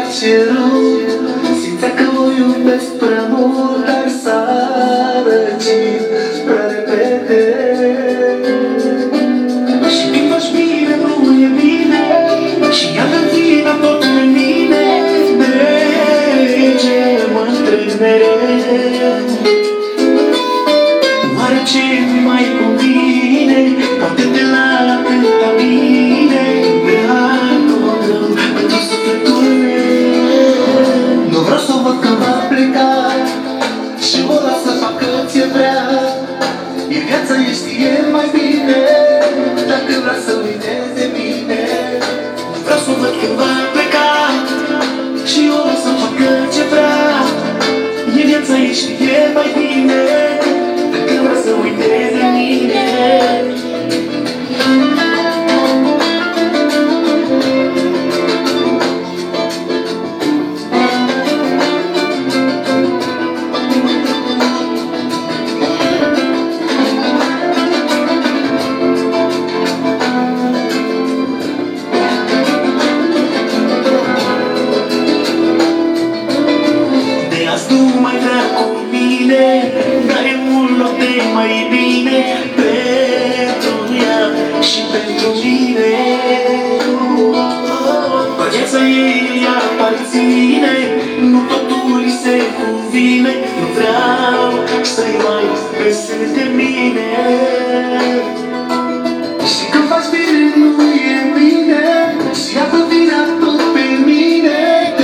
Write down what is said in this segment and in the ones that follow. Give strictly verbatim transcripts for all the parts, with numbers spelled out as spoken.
cerut. Simțea că o iubesc prea mult, dar s-a răcit prea repede. Și când faci bine, nu e bine, și ea dă vina tot pe mine. De ce mă întreb mereu? Oare ce mi mai convine? Poate de la atâta bine vrea tot rău pentru sufletul meu. Nu vreau să o văd că va pleca și o las să facă ce vrea. E viața, e știe mai bine dacă vrea să uiteze de mine. Nu vreau să o văd că va pleca și o las să facă ce vrea. E viața, e știe mai bine dacă vrea să uiteze de mine. Nu mai vrea cu mine, dar e mult loc de mai bine pentru ea și pentru mine. Viața ei ea aparține, nu totul îi se convine. Nu vreau să-i mai pese de mine. Și când faci bine, nu e bine, și ia-tă vina tot pe mine.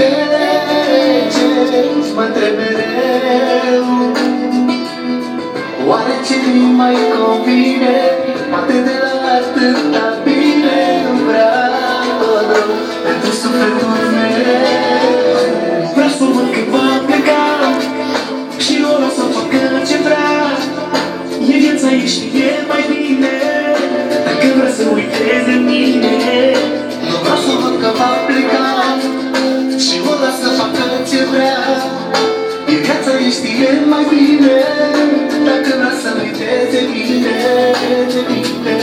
Mă întreb mereu, oare ce-mi mai convine? Poate de la atâta bine nu vrea tot rău pentru sufletul meu. Vreau să văd că va pleca și o las să facă ce vrea. E viața ei, știe mai bine dacă vrea să uiteze de mine. Nu vreau să văd că va pleca și o las să facă ce vrea. E viața, ei știe mai bine dacă vrea să uiteze de mine, de mine.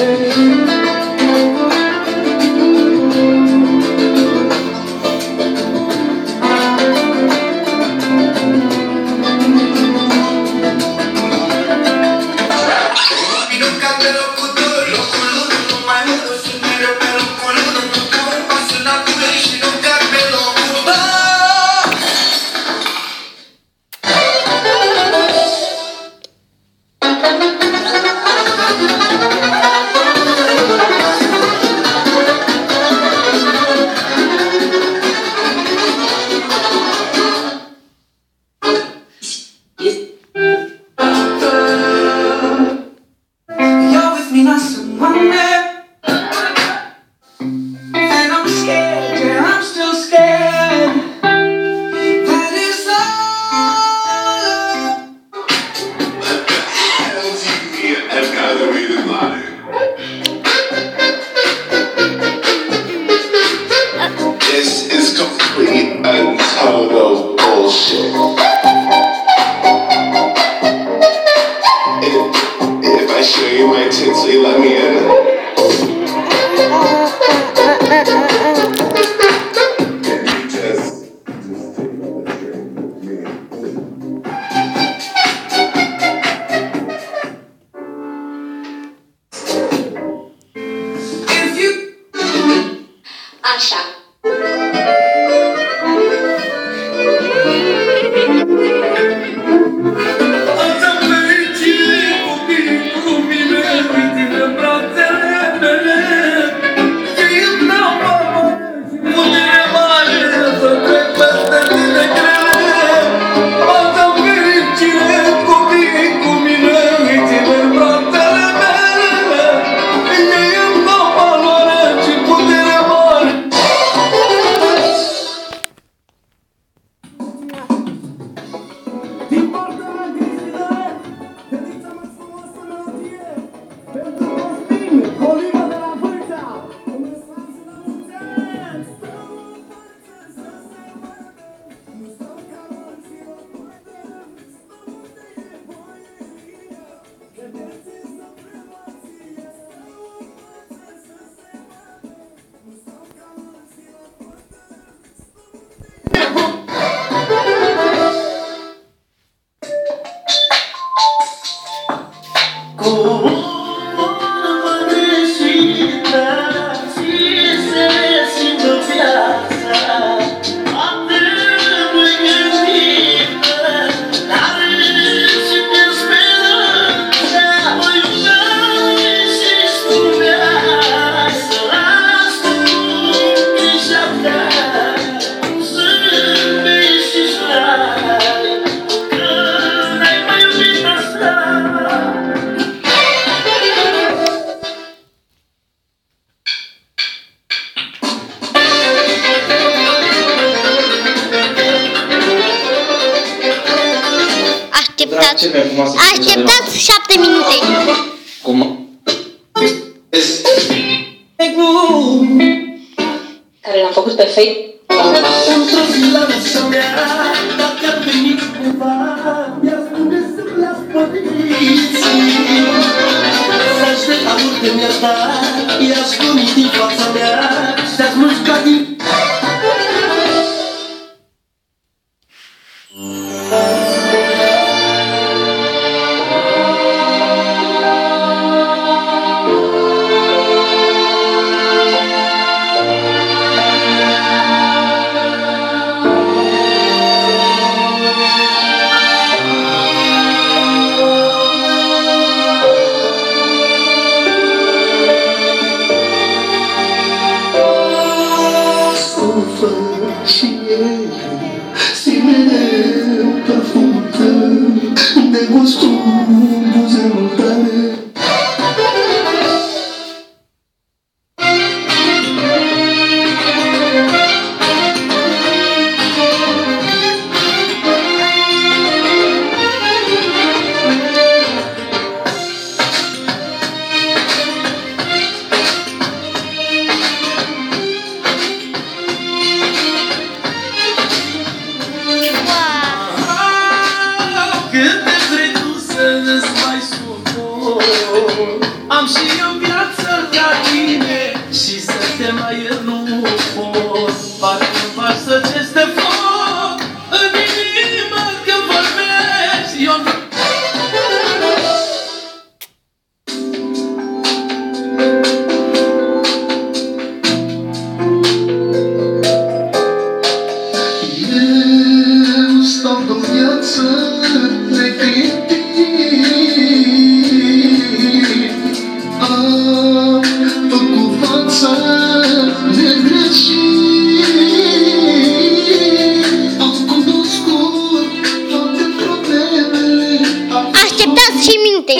Așa. așteptați, așteptați șapte minute. Cum? Care l-am făcut pe Facebook. Într-o zi la ușa mea, dacă ar veni cineva, mi-ar spune să las poliții. S-aș de amur de mi-ar da, i-aș goni din fața mea, și-aș mușca din... Și eu, si mereu parfumul tău, de gustul buzelor tale. Am și eu viață ca tine și să te mai iert nu pot. Parcă varsă aceste foc în inimă când vorbești. Eu nu... Eu stau de-o viață decât Așteptați și minute.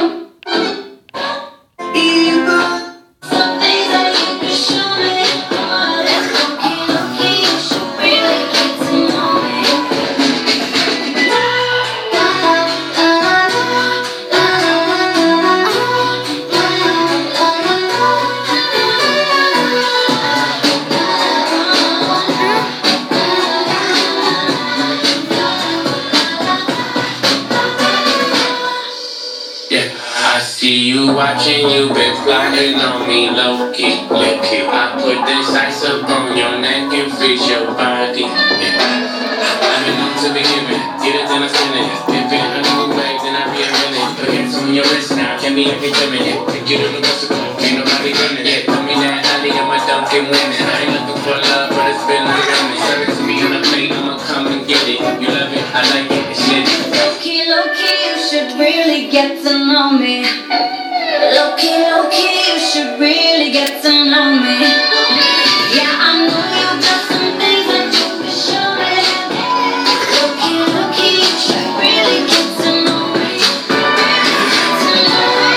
I see you watching, you been plotting on me low-key, low-key. I put this ice up on your neck and freeze your body, yeah. I've been known to be giving, get it then I spend it. If it a new bag, then I be a minute. Put hands on your wrist now, can't be every minute. Pick you to the bus to go, ain't nobody running it. Tell me that alley, I'm a Dunkin' winning. I ain't looking for love, but it's been a minute. Serve it to me on a plate, I'ma come and get it. You love it, I like it, it's lit. Low-key, low-key, you should really get to know me. Low-key, low-key, you should really get to know me. Yeah, I know you got some things that you can show me. Low-key, low-key, you should really get to know me. To know me.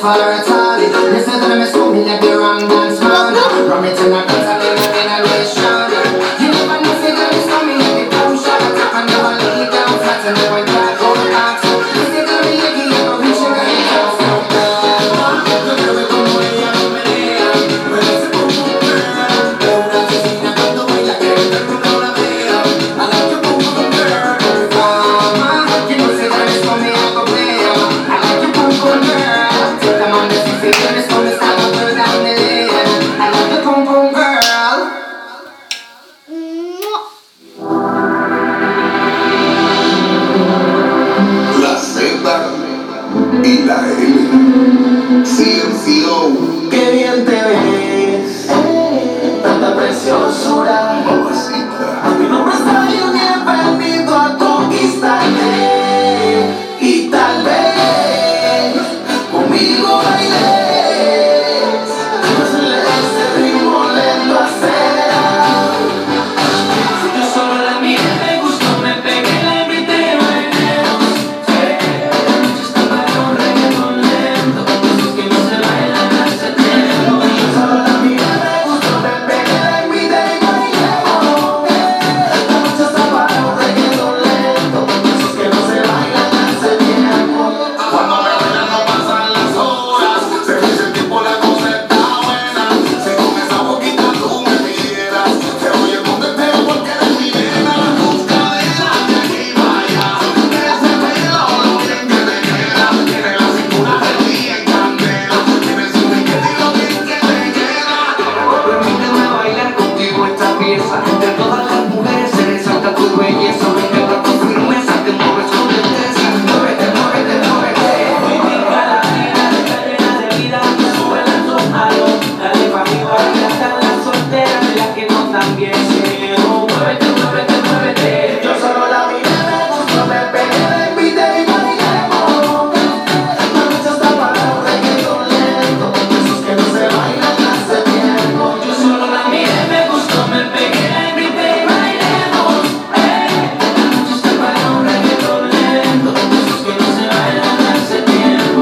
follow a Charlie. Listen to them, it's me like the wrong dance man. From it to not dance, I'm in a relation. You never know if you're gonna stop me, if you don't shut up, and never lay it down flat, and never try to go back. Listen to me, you can't go reach your right down. Look at me, come away, I'm a man. When it's a boom, boom, girl. Pero una asesina cuando baila, que el mundo la vea. I like your boom, boom, girl. Mama, you know, say that it's for me, I go play. I like your boom, boom, girl. Take them on the city, when it's gonna start to burn down the lane. I like your boom, boom, girl. La Z y la M. C M C O. Qué bien te ves, tanta preciosura. Mamacita. A mí no me está bien permitido a conquistarte. Y tal vez conmigo bailes. Hazle ese ritmo lento acelerado. Yo solo la miré, me gustó, me pegué, la invité a bailar. La noche está para un reggaetón lento, esos que no se bailan hace tiempo. Yo solo la miré, me gustó, me pegué, la invité y bailemos. La noche está para un reggaetón lento, esos que no se bailan hace tiempo. Cuando me bailan no pasan las horas. Se dice el tiempo, la cosa está buena. Si con esa boquita tú me pidieras, te voy a esconderte porque eres mi nena. Buscadera de aquí para allá. Ese pelo lo bien que te queda. Tiene la cintura prendida en candela. Tienes un piquete y lo bien que te queda. Permíteme bailar contigo esta pieza. De todas las mujeres se resalta tu belleza. Me encanta tu firmeza, te mueves con destreza. Muévete, muévete, muévete. Muy bien, Catalina, está llena de vida. Sube las dos manos, dale pa' arriba. Ya están las solteras y las que no también. Muévete, muévete, muévete. Yo solo la miré, me gustó, me pegué, la invité y bailemos. La noche está para un reggaetón lento, esos que no se bailan hace tiempo. Yo solo la miré, me gustó, me pegué, la invité y bailemos. Eh, la noche está para un reggaetón lento, esos que no se bailan hace tiempo.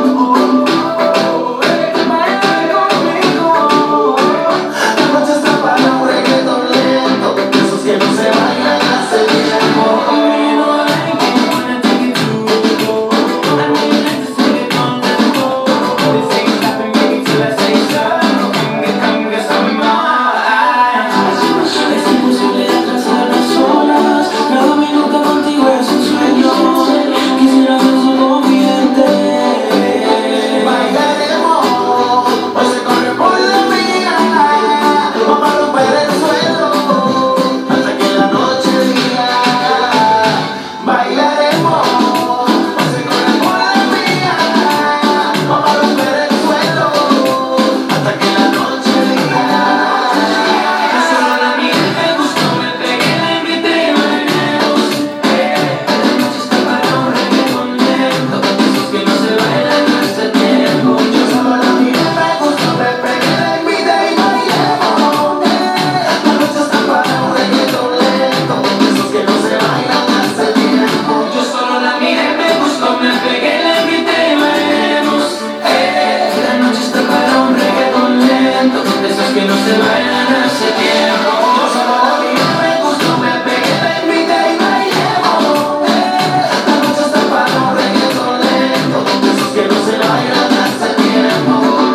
Baila conmigo. La noche está para un reggaetón lento, esos que no se bailan hace tiempo. You know I like it, wanna take it to go. I know you like to sing it on the go. This ain't stopping me till I say so. Come get, come get some of mine. Es imposible alcanzar las olas. Cada minuto contigo es un sueño. Quisiera ser su confidente. Bailaremos, hoy se corre por la vida, vamos a romper el suelo, hasta que la noche diga. Bailaremos, hoy se corre por la vida, vamos a romper el suelo, hasta que la noche diga. Yo solo la miré, me gustó, me pegué, la invité y bailemos. Eh, la noche está para un reggaetón lento, esos que no se bailan hace tiempo. Yo solo la miré, me gustó, me pegué, la invité y bailemos. La noche está para un reggaetón lento, esos que no se bailan hace tiempo. Yo solo la miré, me gustó, me pegué, la invité y bailemos. Eh, la noche está para un reggaetón lento, esos que no se bailan hace tiempo. Yo solo la miré, me gustó, me pegué, la invité y bailemos. La noche está para un reggaetón lento, esos que no se bailan hace tiempo.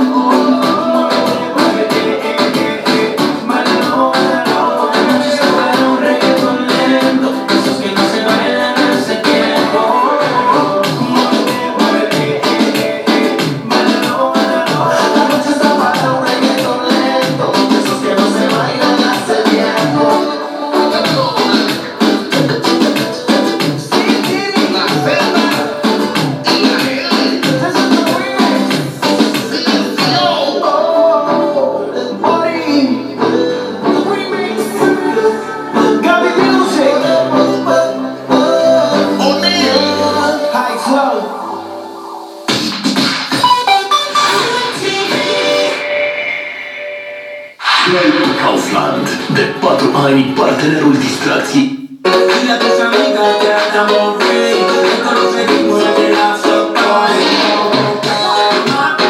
La noche está para un reggaetón lento, esos que no se bailan hace tiempo. La noche está para un reggaetón lento, esos que no se bailan hace tiempo. Gaby Music, High Flow. Kaufland, de patru ani partenerul distracției. Dile a tus amigas que andamos free, esto no seguimos de la sopa.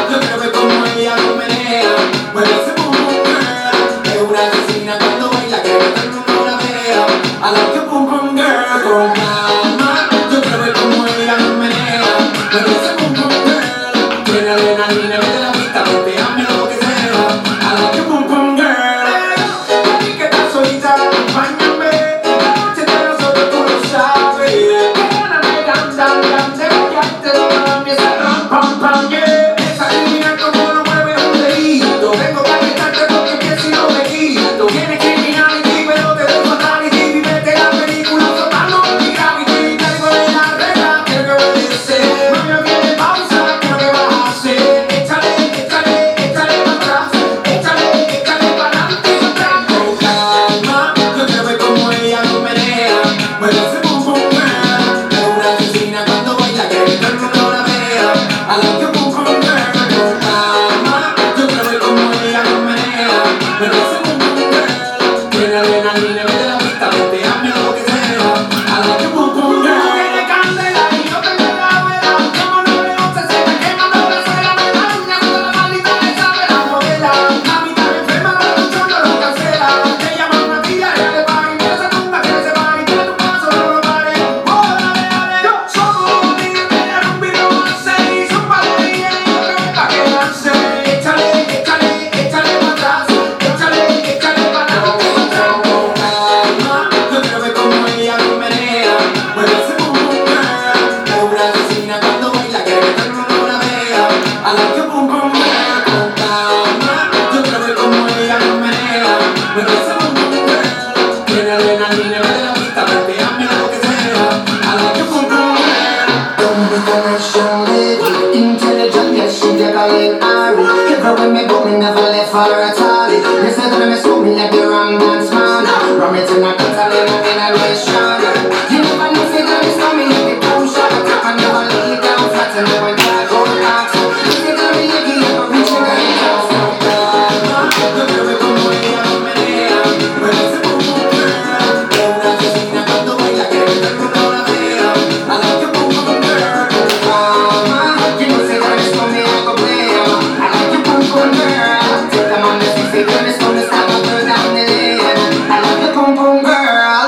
like your boom boom girl, con calma. Yo quiero ver cómo ella lo menea. Me parece boom boom girl. Tiene adrenalina, me la pista, planteame lo que sea. I like your boom boom girl. Don't be connection lady, intelligent, yes she take a leg Ari. Keep her with me but me never left her at all. Me say that me smoke me like the ram dance man. Ram it in a cut and then I'm in a restaurant. You never know if you're gonna stop me if you push out. I never lay down flat and never try go back. You think I'm a yegi, I'm a rich and I'm a from calma. Yo quiero ver cómo ella lo menea. Me parece boom boom girl. Es una vecina cuando baila que el perro no la vea. I like your boom boom girl. Calma, you know say that it's coming like a player. I like your boom boom girl. Take them on the six feet when it's gonna start to burn down the lane. I like your boom boom girl.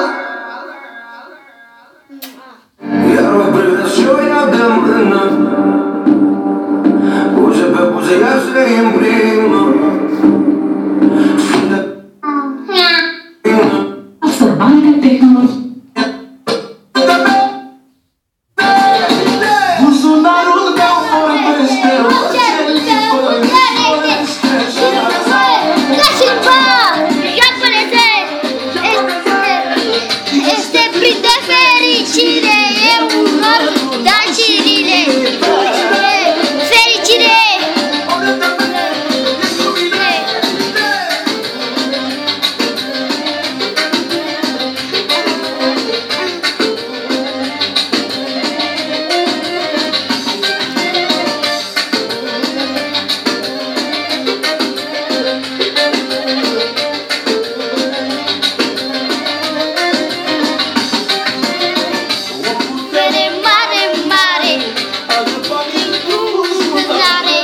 Я роблю що я для мене. У тебе буде я все їм прийму. Aftermarket Technology. Este prin de fericire e un nor, dar cirile. Fericire. Mare, mare, mare. Mare.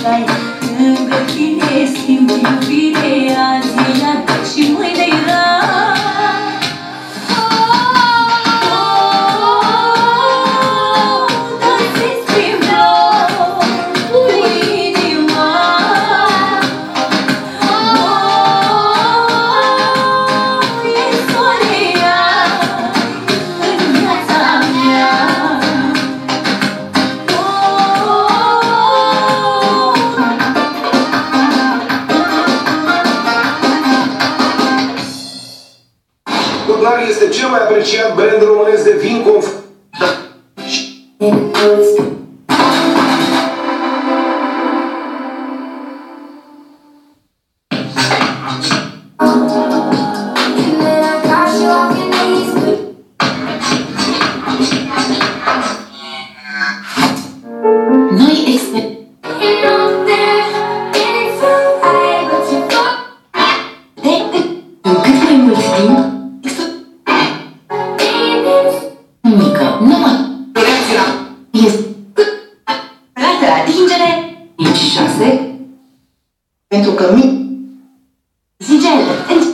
stai lângă tine, simt iubirea zilată și mâine era. Cutlarii este cel mai apreciat brand românesc de vin conf... Noi exper... În cât mai mult timp, mică, numai este Rată la atingere cinci șase pentru că mi zigel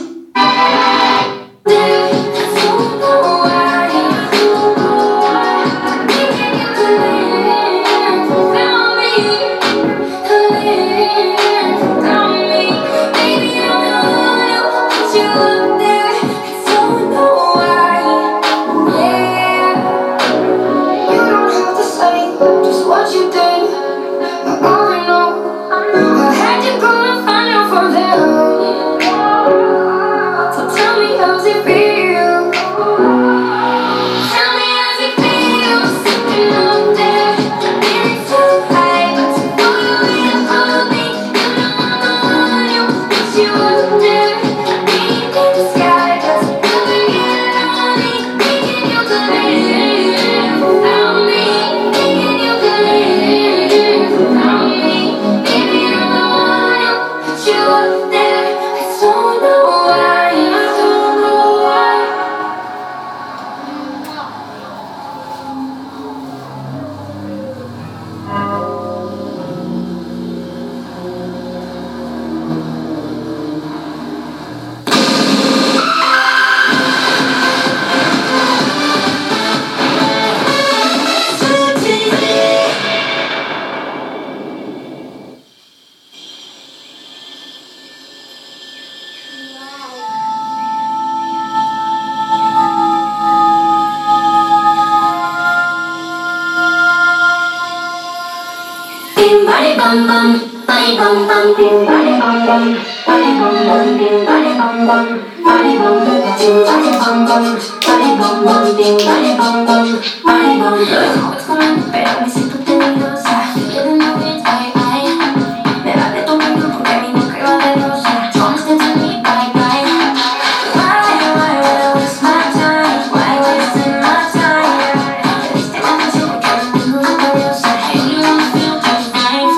Body bum bum, body bum bum, body bum bum, body bum bum, body bum bum, body bum bum, body bum bum, body bum bum, body bum bum, body bum. Jodes comando, pero me siento tenebrosa. Quiero no ver, ay ay. Me va de tu mundo porque mi boca iba de rosa. Don't stay to me, bye bye. Why, why, why waste my time? Why wasting my time? Te diste la canción porque me tengo una curiosa. And you don't feel just right.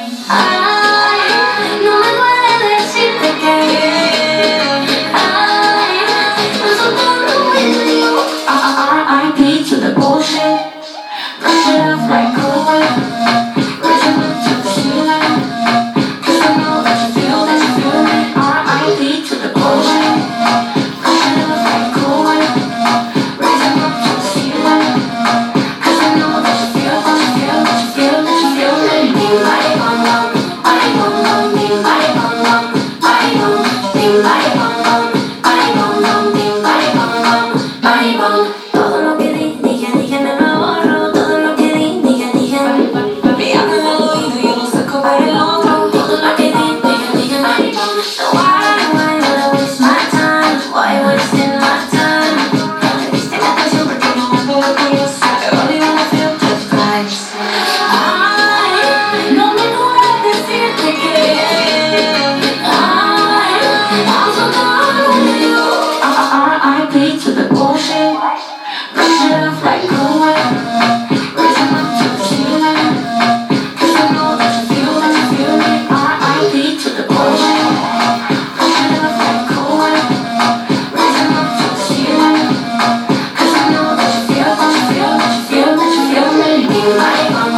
Ay, no me duele decirte que ay, I'm so done with you. R I P to the bullshit. Brush it off like cool. Raising up to the ceiling. 'Cause I know that you feel, that you feel me. R I P to the bullshit. Brush it off like cool. Raising up to the ceiling. 'Cause I know that you feel, that you feel, that you feel, that you feel me. Body bum bum, body bum bum, body bum bum, body bum, body bum bum, body bum bum, body bum bum, body bum. Todo lo que di, dije, dije, me lo borro. Todo lo que di, dije, dije, me hablan al oído y yo lo saco para el otro. Todo lo que di, dije, dije, body bum. So why, why would I waste my time? Why wasting my time? Te diste la canción porque no me puedo curiosa. Pero digo, no feel just right. Ay, no me duele decirte que ay, I'm so done with you. R I P to the bullshit. Brush it off like cool. Raising up to the ceiling. 'Cause I know that you feel, that you feel me. R I P to the bullshit. Brush it off like cool. Raising up to the ceiling. 'Cause I know that you feel, that you feel, that you feel, that you feel me. Body bum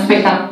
spectacol.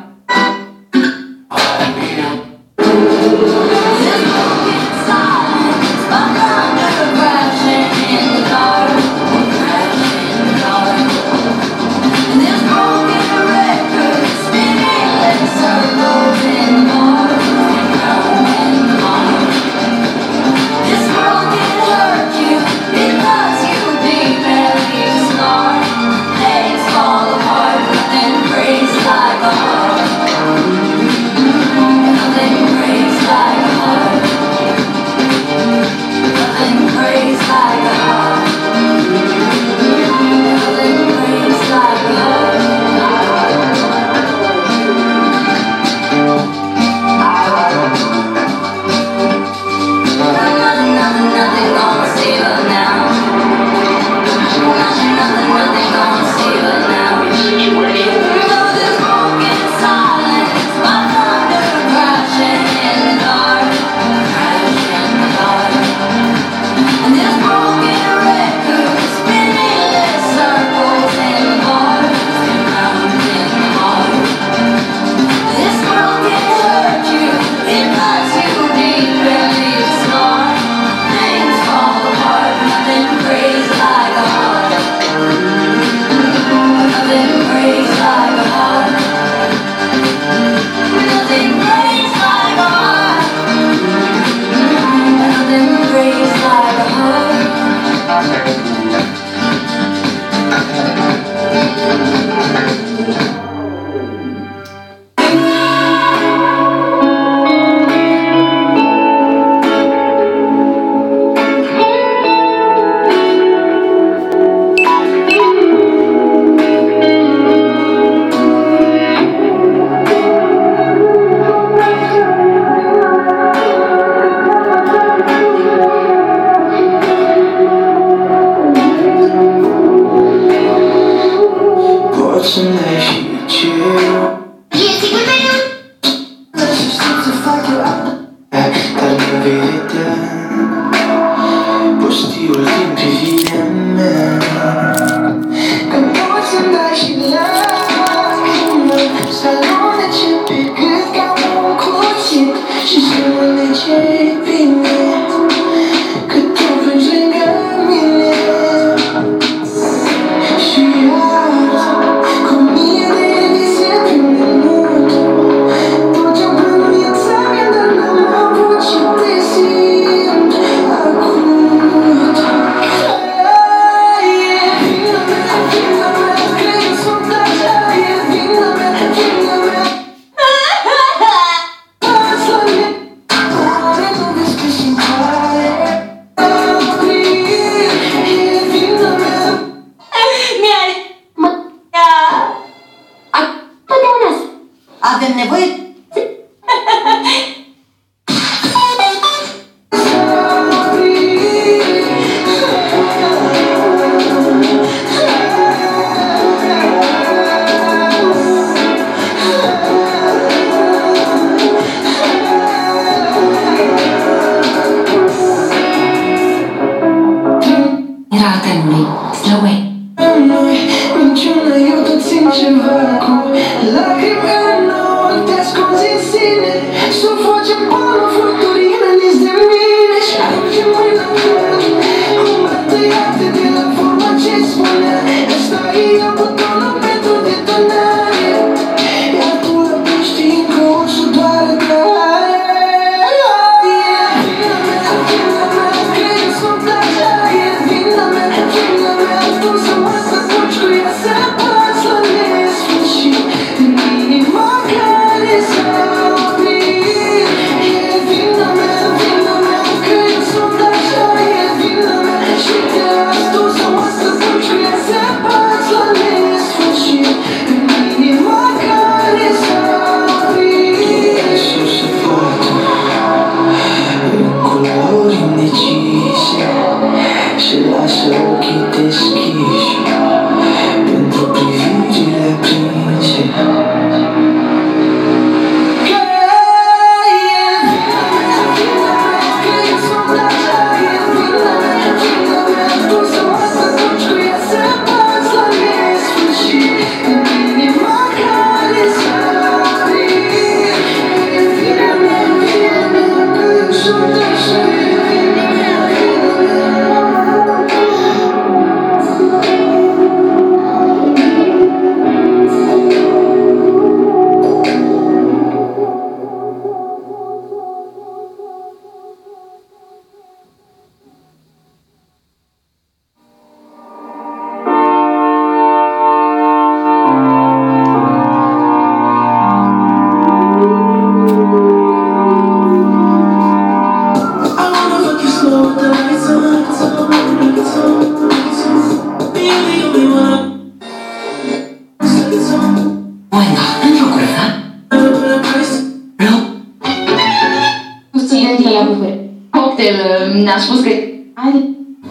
Bine de la București. Cocktail ne-a spus că... Hai...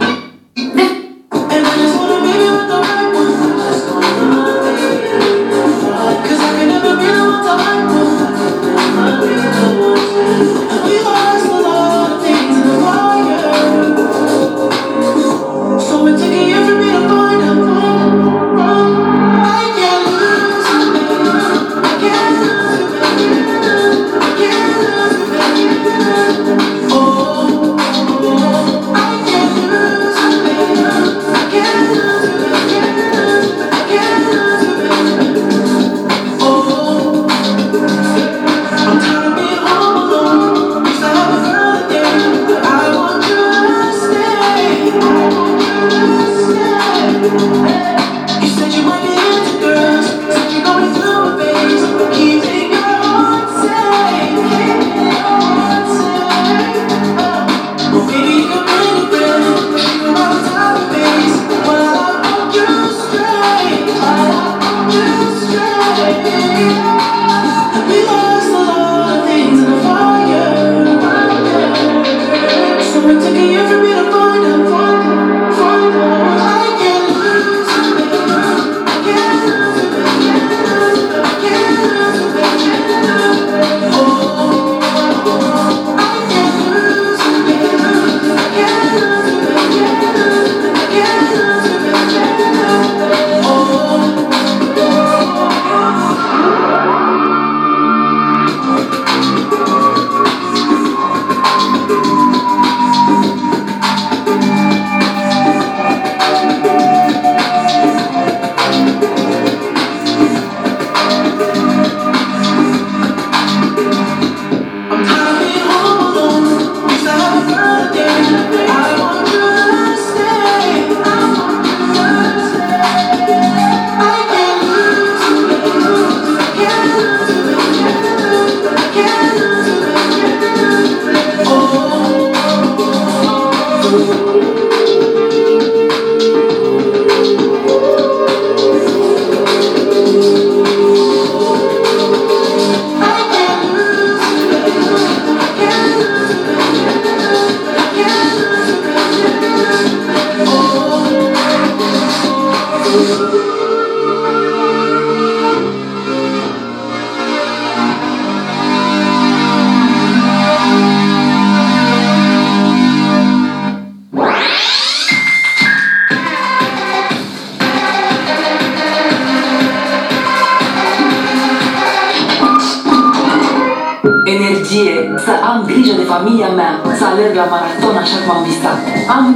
Energie, să am grijă de familia mea, să alerg la maraton așa cum am visat. Am...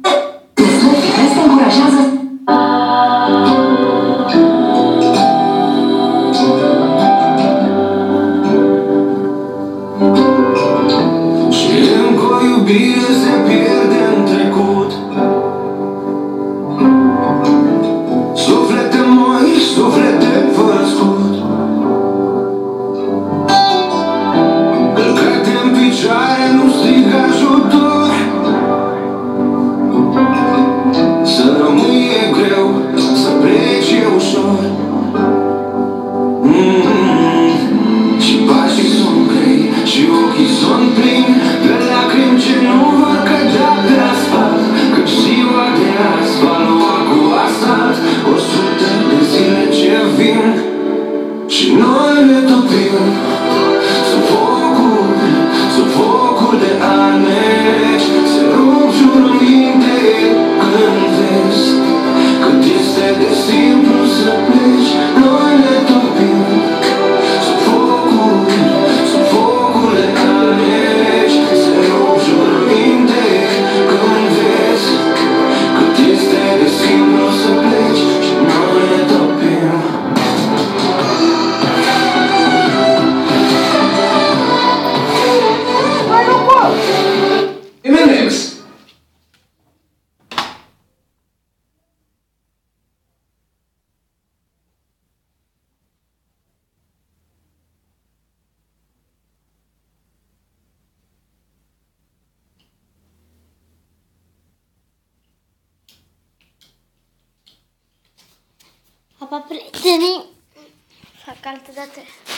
Destul fitness te încurajează... Și încă o iubire se pierde în trecut. Suflete moi, suflete fără scut. Călcate în picioare, nu strig ajutor. Să rămâi e greu, să pleci e ușor. Mm-hmm. Și pașii sunt grei, și ochii sunt plini de lacrimi ce nu vor cădea pe asfalt. Căci ziua de azi va lua cu asalt o sută de zile ce vin și noi ne topim sub focul, sub focul de almeci. Se rup jurăminte când vezi cât este de simplu să pleci. Noi ne topim sub focul, sub focul de almeci. Se rup jurăminte când vezi cât este de simplu să pleci și noi ne topim. M and M's. Papa, prietenii, fac altă dată.